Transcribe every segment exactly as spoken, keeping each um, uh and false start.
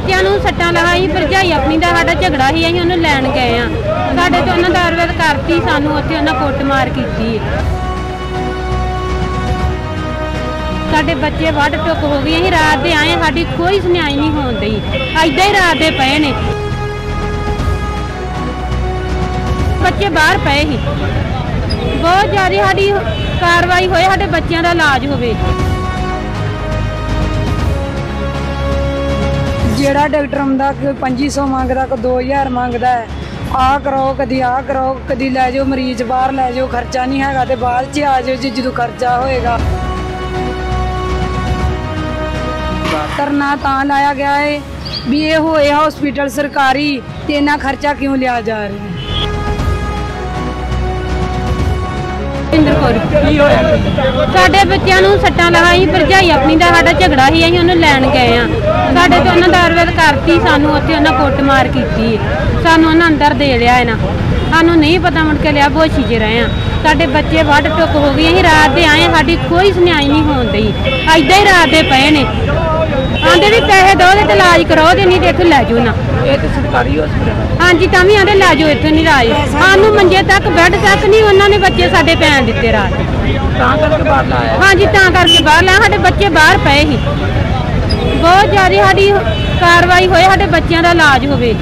ਬੱਚਿਆਂ ਨੂੰ ਸੱਟਾਂ ਲਗਾਈ ਭਰਜਾਈ ਆਪਣੀ ਦਾ ਸਾਡਾ ਝਗੜਾ ਸੀ ਅਸੀਂ ਉਹਨੂੰ ਲੈਣ ਗਏ ਆ ਸਾਡੇ ਤੇ ਉਹਨਾਂ ਦਾ ਅਰਵਦ ਕਰਤੀ ਸਾਨੂੰ ਉੱਥੇ ਉਹਨਾਂ ਕੁੱਟਮਾਰ ਕੀਤੀ ਸਾਡੇ ਬੱਚੇ ਵੱਢ ਟੁੱਕ ਹੋ ਗਈ ਅਸੀਂ ਰਾਤ ਦੇ ਆਏ ਸਾਡੀ ਕੋਈ ਸੁਣਾਈ ਨਹੀਂ ਹੋਣ ਡਈ ਏਦਾਂ ਹੀ ਰਾਤ ਦੇ ਪਏ ਨੇ ਬੱਚੇ ਬਾਹਰ ਪਏ ਸੀ बहुत ज़्यादा साड़ी कार्रवाई होए साडे बच्चों का इलाज होवे जेड़ा डॉक्टर आंदा कोई पंजी सौ मंगदा कोई दो हज़ार मंगदा है आ कराओ कदी आ कराओ कदी लै जाओ मरीज बाहर लै जाओ खर्चा नहीं हैगा ते बाद च आ जाओ जी जो खर्चा होएगा करना तां लाया गया है भी ये होए हॉस्पिटल सरकारी ते इन्ना खर्चा क्यों लिया जा रहा है। ਸਾਡੇ ਬੱਚਿਆਂ ਨੂੰ ਸੱਟਾਂ ਲਗਾਈ ਭਰਜਾਈ ਆਪਣੀ ਦਾ ਸਾਡਾ ਝਗੜਾ ਸੀ ਅਸੀਂ ਉਹਨੂੰ ਲੈਣ ਗਏ ਆ ਸਾਡੇ ਤੇ ਉਹਨਾਂ ਦਾ ਅਰਵਦ ਕਰਤੀ ਸਾਨੂੰ ਉੱਥੇ ਉਹਨਾਂ ਕੁੱਟਮਾਰ ਕੀਤੀ ਸਾਨੂੰ ਉਹਨਾਂ ਅੰਦਰ ਦੇ ਲਿਆ ਇਹਨਾਂ ਸਾਨੂੰ ਨਹੀਂ ਪਤਾ ਮੁੜ ਕੇ ਲਿਆ ਬੋਸ਼ੀ 'ਚ ਰਹੇ ਆ ਸਾਡੇ ਬੱਚੇ ਵੱਢ ਟੁੱਕ ਹੋ ਗਈ ਅਸੀਂ ਰਾਤ ਦੇ ਆਏ ਸਾਡੀ ਕੋਈ ਸੁਣਾਈ ਨਹੀਂ ਹੋਣ ਡਈ ਏਦਾਂ ਹੀ ਰਾਤ ਦੇ ਪਏ ਨੇ ਆਂਦੇ ਵੀ ਪੈਸੇ ਦੋ ਤੇ ਇਲਾਜ ਕਰਾਓ ਤੇ ਨਹੀਂ ਤੇ ਇੱਥੋਂ ਲੈ ਜਾਓ ਨਾ ਇਹ ਤੇ ਸਰਕਾਰੀ ਹਸਪਤਾਲ ਹਾਂਜੀ ਤਾਂ ਵੀ ਆਂਦੇ ਲੈ ਜਾਓ ਇੱਥੋਂ ਨਹੀਂ ਇਲਾਜ ਸਾਨੂੰ ਮੰਜੇ ਤੱਕ ਬੈੱਡ ਤੱਕ ਨਹੀਂ ਉਹਨਾਂ ਨੇ ਬੱਚੇ ਸਾਡੇ ਪੈਣ ਦਿੱਤੇ ਰਾਤ ਤਾਂ ਕਰਕੇ ਬਾਹਰ ਲਾਇਆ ਹਾਂਜੀ ਤਾਂ ਕਰਕੇ ਬਾਹਰ ਲਾਇਆ ਸਾਡੇ ਬੱਚੇ ਬਾਹਰ ਪਏ ਸੀ ਬਹੁਤ ਜ਼ਿਆਦਾ ਸਾਡੀ ਕਾਰਵਾਈ ਹੋਏ ਸਾਡੇ ਬੱਚਿਆਂ ਦਾ ਇਲਾਜ ਹੋਵੇ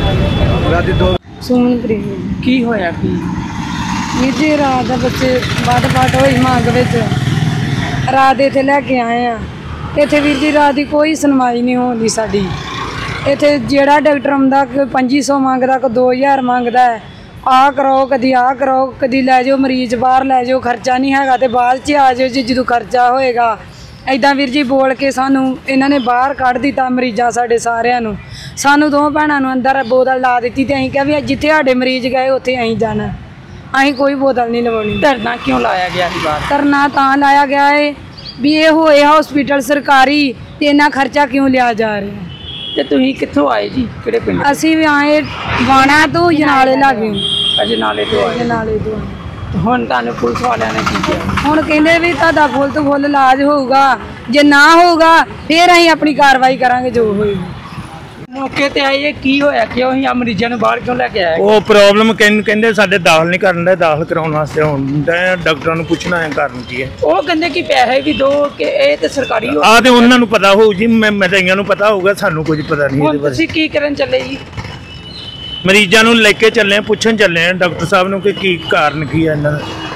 ਸੁਮਨਪ੍ਰੀਤ ਕੀ ਹੋਇਆ ਕੀ ਵੀਰ ਜੀ ਰਾਤ ਦਾ ਬੱਚੇ ਵੱਢ ਵੱਢ ਹੋਈ ਮੰਗ ਵਿੱਚ ਰਾਤ ਇੱਥੇ ਲੈ ਕੇ ਆਏ ਆ ਇੱਥੇ ਵੀਰ ਜੀ ਰਾਤ ਦੀ ਕੋਈ ਸੁਣਵਾਈ ਨਹੀਂ ਹੁੰਦੀ ਸਾਡੀ ਇੱਥੇ ਜਿਹੜਾ ਡਾਕਟਰ ਆਉਂਦਾ ਕੋਈ ਪੰਜੀ ਸੌ ਮੰਗਦਾ ਕੋਈ ਦੋ ਹਜ਼ਾਰ ਮੰਗਦਾ ਹੈ ਆ ਕਰਾਓ ਕਦੀ ਆ ਕਰਾਓ ਕਦੀ ਲੈ ਜਾਓ ਮਰੀਜ਼ ਬਾਹਰ ਲੈ ਜਾਓ ਖਰਚਾ ਨਹੀਂ ਹੈਗਾ ਤੇ ਬਾਅਦ 'ਚ ਆ ਜਾਓ ਜੀ ਜਦੋਂ ਖਰਚਾ ਹੋਏਗਾ ਇੱਦਾਂ ਵੀਰ ਜੀ ਬੋਲ ਕੇ ਸਾਨੂੰ ਇਹਨਾਂ ਨੇ ਬਾਹਰ ਕੱਢ ਦਿੱਤਾ ਮਰੀਜ਼ਾਂ ਸਾਡੇ ਸਾਰਿਆਂ ਨੂੰ ਸਾਨੂੰ ਦੋ ਭੈਣਾਂ ਨੂੰ ਅੰਦਰ ਬੋਤਲ ਲਾ ਦਿੱਤੀ ਤੇ ਅਸੀਂ ਕਿਹਾ ਵੀ ਜਿੱਥੇ ਸਾਡੇ ਮਰੀਜ਼ ਗਏ ਉੱਥੇ ਅਸੀਂ ਜਾਣਾ ਅਸੀਂ ਕੋਈ ਬੋਤਲ ਨਹੀਂ ਲਵਾਉਣੀ। ਧਰਨਾ ਕਿਉਂ ਲਾਇਆ ਗਿਆ ਸੀ ਬਾਹਰ ਧਰਨਾ ਤਾਂ ਲਾਇਆ ਗਿਆ ਹੈ ਵੀ ਇਹ ਹੋਏ ਹਸਪੀਟਲ ਸਰਕਾਰੀ ਤੇ ਇੰਨਾ ਖਰਚਾ ਕਿਉਂ ਲਿਆ ਜਾ ਰਿਹਾ ਤੇ ਤੁਸੀਂ ਕਿੱਥੋਂ ਆਏ ਜੀ ਕਿਹੜੇ ਪਿੰਡ ਅਸੀਂ ਵੀ ਆਏ ਵਾਣਾ ਤੋਂ ਜਨਾਲੇ ਲਾਗੇ ਅਜਨਾਲੇ ਤੋਂ ਆਏ ਜਨਾਲੇ ਤੋਂ ਹੁਣ ਤੁਹਾਨੂੰ ਪੁਲਿਸ ਵਾਲਿਆਂ ਨੇ ਕੀ ਕਿਹਾ ਹੁਣ ਕਹਿੰਦੇ ਵੀ ਤੁਹਾਡਾ ਫੁੱਲ ਤੋਂ ਫੁੱਲ ਇਲਾਜ ਹੋਊਗਾ ਜੇ ਨਾ ਹੋਊਗਾ ਫਿਰ ਅਸੀਂ ਆਪਣੀ ਕਾਰਵਾਈ ਕਰਾਂਗੇ ਜੋ ਹੋਏਗੀ। ਮੌਕੇ ਤੇ ਆਏ ਕੀ ਹੋਇਆ ਕਿਉਂ ਅਸੀਂ ਆ ਮਰੀਜ਼ਾਂ ਨੂੰ ਬਾਹਰ ਕਿਉਂ ਲੈ ਕੇ ਆਏ ਉਹ ਪ੍ਰੋਬਲਮ ਕਹਿੰਦੇ ਸਾਡੇ ਦਾਖਲ ਨਹੀਂ ਕਰਨ ਦਾ ਦਾਖਲ ਕਰਾਉਣ ਵਾਸਤੇ ਹੁਣ ਡਾਕਟਰਾਂ ਨੂੰ ਪੁੱਛਣਾ ਹੈ ਕਾਰਨ ਕੀ ਹੈ ਉਹ ਕਹਿੰਦੇ ਕਿ ਪੈਸੇ ਵੀ ਦੋ ਕਿ ਇਹ ਤੇ ਸਰਕਾਰੀ ਆ ਤੇ ਉਹਨਾਂ ਨੂੰ ਪਤਾ ਹੋਊ ਜੀ ਮੈਂ ਮਦਈਆਂ ਨੂੰ ਪਤਾ ਹੋਊਗਾ ਸਾਨੂੰ ਕੁਝ ਪਤਾ ਨਹੀਂ ਇਹਦੇ ਬਾਰੇ। ਤੁਸੀਂ ਕੀ ਕਰਨ ਚੱਲੇ ਜੀ ਮਰੀਜ਼ਾਂ ਨੂੰ ਲੈ ਕੇ ਚੱਲੇ ਪੁੱਛਣ ਚੱਲੇ ਡਾਕਟਰ ਸਾਹਿਬ ਨੂੰ ਕਿ ਕੀ ਕਾਰਨ ਕੀ ਹੈ ਇਹਨਾਂ ਦਾ।